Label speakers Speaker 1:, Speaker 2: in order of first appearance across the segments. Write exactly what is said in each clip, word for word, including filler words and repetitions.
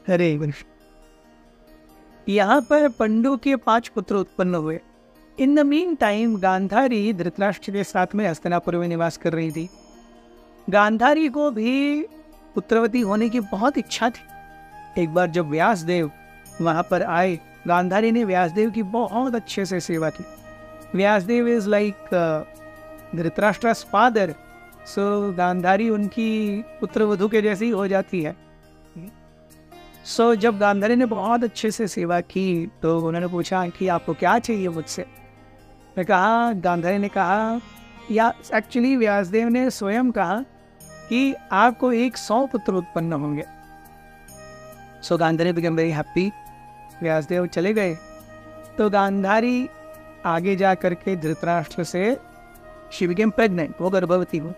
Speaker 1: हरे कृष्ण। यहाँ पर पंडु के पांच पुत्र उत्पन्न हुए। In the meantime Gandhari Dhritarashtra के साथ में हस्तिनापुर में निवास कर रही थी। गांधारी को भी पुत्रवती होने की बहुत इच्छा थी। एक बार जब व्यासदेव वहाँ पर आए, गांधारी ने व्यासदेव की बहुत अच्छे से सेवा की। Vyasdev is like Dhritarashtra's father, so Gandhari उनकी पुत्रवधू के जैसी हो जाती है। सो so, जब गांधारी ने बहुत अच्छे से सेवा की तो उन्होंने पूछा कि आपको क्या चाहिए मुझसे। मैं कहा गांधारी ने कहा या एक्चुअली व्यासदेव ने स्वयं कहा कि आपको एक सौ पुत्र उत्पन्न होंगे। So Gandhari become very happy. Vyasdev चले गए तो गांधारी आगे जा करके धृतराष्ट्र से शी बिकेम प्रेग्नेंट, वो गर्भवती हो।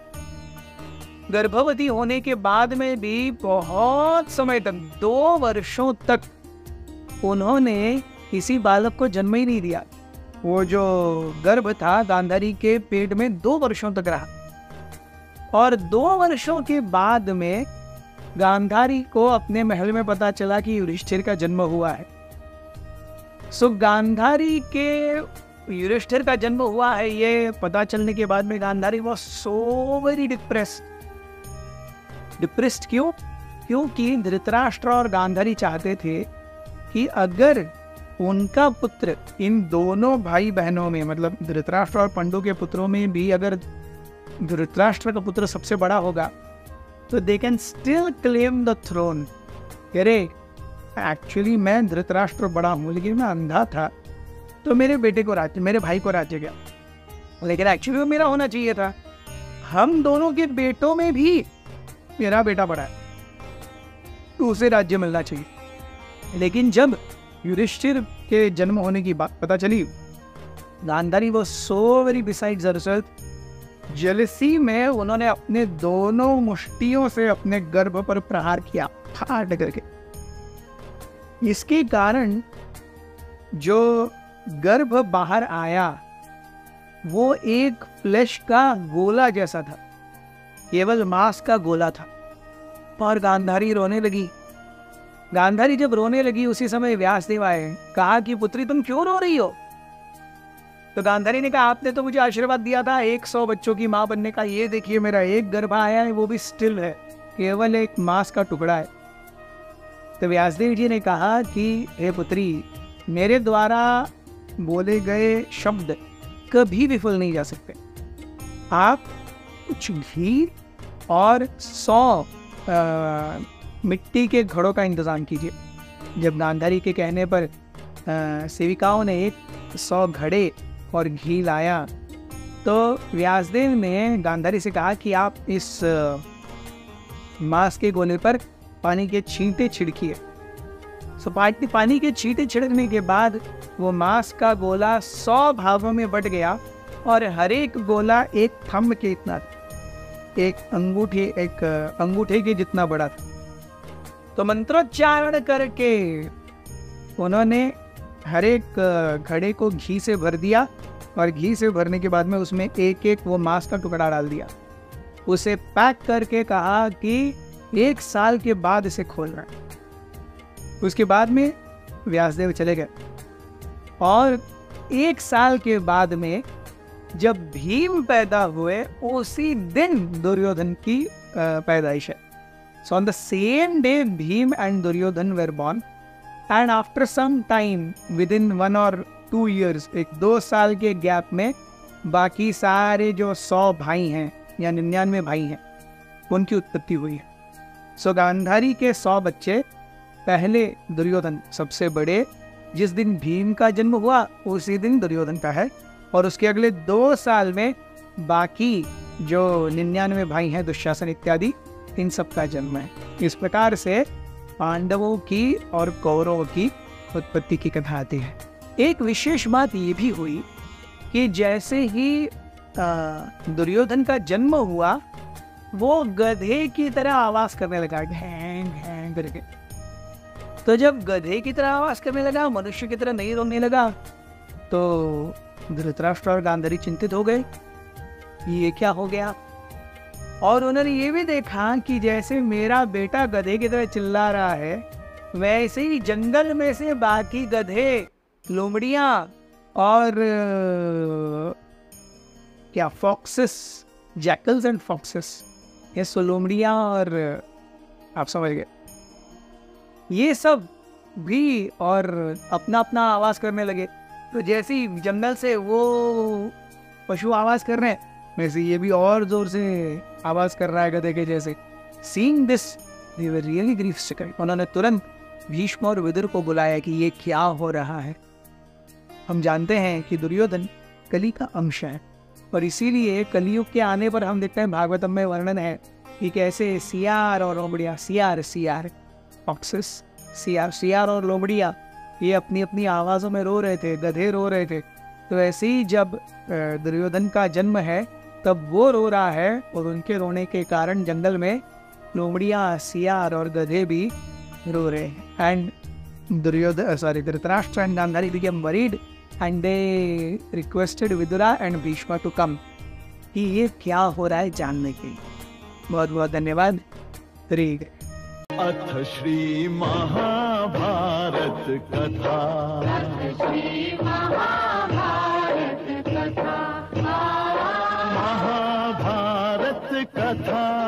Speaker 1: गर्भवती होने के बाद में भी बहुत समय तक, दो वर्षों तक उन्होंने किसी बालक को जन्म ही नहीं दिया। वो जो गर्भ था गांधारी के पेट में दो वर्षों तक रहा, और दो वर्षों के बाद में गांधारी को अपने महल में पता चला कि युधिष्ठिर का जन्म हुआ है। सो गांधारी के युधिष्ठिर का जन्म हुआ है ये पता चलने के बाद में Gandhari was so very depressed. Depressed क्यों? क्योंकि धृतराष्ट्र और गांधारी चाहते थे कि अगर उनका पुत्र इन दोनों भाई बहनों में, मतलब धृतराष्ट्र और पंडु के पुत्रों में भी अगर धृतराष्ट्र का पुत्र सबसे बड़ा होगा तो they can still claim the throne. अरे एक्चुअली मैं धृतराष्ट्र बड़ा हूँ लेकिन मैं अंधा था तो मेरे बेटे को राज्य, मेरे भाई को राज्य गया, लेकिन एक्चुअली वो मेरा होना चाहिए था। हम दोनों के बेटों में भी मेरा बेटा बड़ा है तो उसे राज्य मिलना चाहिए। लेकिन जब युधिष्ठिर के जन्म होने की बात पता चली, गांधारी वो so very besides herself, jealousy में उन्होंने अपने दोनों मुष्टियों से अपने गर्भ पर प्रहार किया, फाड़ करके। इसके कारण जो गर्भ बाहर आया वो एक फ्लैश का गोला जैसा था, केवल मांस का गोला था। और गांधारी रोने लगी। गांधारी जब रोने लगी उसी समय व्यासदेव आए, कहा कि पुत्री तुम क्यों रो रही हो? तो गांधारी ने कहा आपने तो मुझे आशीर्वाद दिया था एक सौ बच्चों की माँ बनने का, ये देखिए मेरा एक गर्भ आया है वो भी स्टिल है, केवल एक मांस का टुकड़ा है। तो व्यासदेव जी ने कहा कि हे पुत्री, मेरे द्वारा बोले गए शब्द कभी विफल नहीं जा सकते। आप कुछ घी और सौ मिट्टी के घड़ों का इंतजाम कीजिए। जब गांधारी के कहने पर सेविकाओं ने एक सौ घड़े और घी लाया तो व्यासदेव ने गांधारी से कहा कि आप इस मांस के गोले पर पानी के छींटे छिड़किए। सो पानी के छींटे छिड़कने के बाद वो मांस का गोला सौ भागों में बट गया और हर एक गोला एक थंब के इतना, एक अंगूठे एक अंगूठे के जितना बड़ा था। तो मंत्रोच्चारण करके उन्होंने हर एक घड़े को घी से भर दिया और घी से भरने के बाद में उसमें एक एक वो मांस का टुकड़ा डाल दिया। उसे पैक करके कहा कि एक साल के बाद इसे खोलना। उसके बाद में व्यासदेव चले गए और एक साल के बाद में जब भीम पैदा हुए उसी दिन दुर्योधन की पैदाइश है। So on the same day Bhim and Duryodhan were born and after some time within one और टू इयर्स, एक दो साल के गैप में बाकी सारे जो सौ भाई हैं या निन्यानवे भाई हैं उनकी उत्पत्ति हुई है। सो गांधारी के सौ बच्चे, पहले दुर्योधन सबसे बड़े, जिस दिन भीम का जन्म हुआ उसी दिन दुर्योधन का है, और उसके अगले दो साल में बाकी जो निन्यानवे भाई हैं दुशासन इत्यादि, इन सब का जन्म है। इस प्रकार से पांडवों की और कौरवों की उत्पत्ति की कथा आती है। एक विशेष बात ये भी हुई कि जैसे ही दुर्योधन का जन्म हुआ वो गधे की तरह आवाज करने लगा, घैं घैं करके। तो जब गधे की तरह आवाज करने लगा, मनुष्य की तरह नहीं रोने लगा, तो धृतराष्ट्र और गांधारी चिंतित हो गए, ये क्या हो गया। और उन्होंने ये भी देखा कि जैसे मेरा बेटा गधे की तरह चिल्ला रहा है वैसे ही जंगल में से बाकी गधे, लोमड़ियां और अ, क्या फॉक्सेस, जैकल्स एंड फॉक्सेस, ये सो लोमड़ियां और अ, आप समझ गए, ये सब भी और अपना अपना आवाज करने लगे। तो जैसे ही जंगल से वो पशु आवाज कर रहे हैं, वैसे ये भी और जोर से आवाज कर रहा है गधे के जैसे। Seeing this they were really grief stricken. उन्होंने तुरंत भीष्म और विदुर को बुलाया कि ये क्या हो रहा है। हम जानते हैं कि दुर्योधन कली का अंश है और इसीलिए कलियुग के आने पर हम देखते हैं भागवतम में वर्णन है कि कैसे सियार और लोमड़िया, सियार सियार फॉक्सेस, सियार सियार और लोमड़िया ये अपनी अपनी आवाज़ों में रो रहे थे, गधे रो रहे थे। तो ऐसे ही जब दुर्योधन का जन्म है तब वो रो रहा है और उनके रोने के कारण जंगल में लोमड़िया, सियार और गधे भी रो रहे हैं। And Duryodhan sorry Dhritarashtra and Gandhari became worried and they requested Vidura and Bhishma to come, कि ये क्या हो रहा है जानने के लिए। बहुत बहुत धन्यवाद। ठीक है।
Speaker 2: अथ श्री महाभारत कथा। श्री महाभारत कथा। महाभारत कथा।